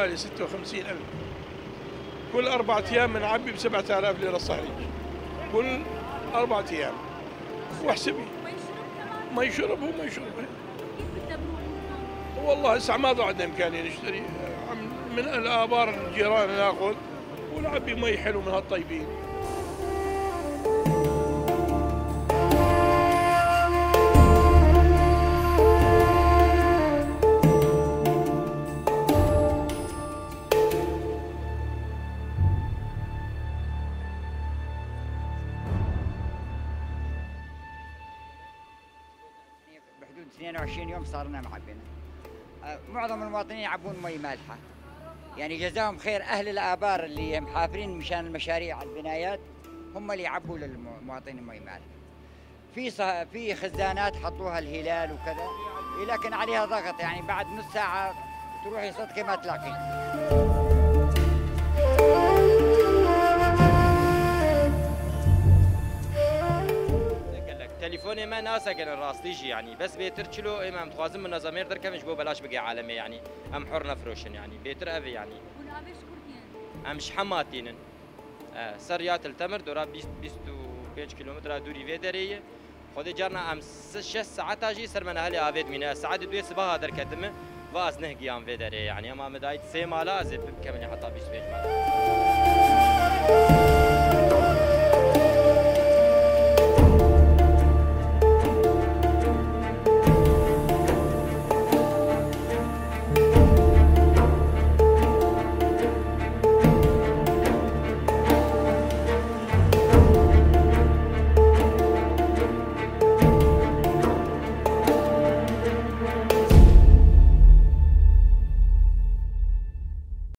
حوالي 56,000. كل 4 أيام بنعبي ب 7000 ليرة صحيح، كل 4 أيام. واحسبي ما يشرب هو ما يشرب. والله هسه ما عندنا إمكانية نشتري من الآبار الجيران ناخذ ونعبي مي حلو من هالطيبين. بحدود 22 يوم صارنا معبينا. معظم المواطنين يعبون مي مالحه. يعني جزاهم خير اهل الابار اللي محافرين مشان المشاريع البنايات هم اللي يعبوا للمواطنين مي مالحه. في خزانات حطوها الهلال وكذا، لكن عليها ضغط، يعني بعد نص ساعه تروحي صدقي ما تلاقي. تليفوني ما ناسا كان راستيجي يعني بس بيتر تشلو امام تخازم من نظامير در كمش بو بلاش بقي عالمي يعني ام حرنا فروشن يعني بيتر افي يعني ام شحماتين سريات التمر دورا 25 كيلومتر دوري فيدريه خودي جارنا ام 6 ساعات اجي سر من اهلي افيد من ساعات دوي صباح در كتمه واز نهجي ام فيدريه يعني اما مدايت سي مالا زي كمني حتى 25 مالا.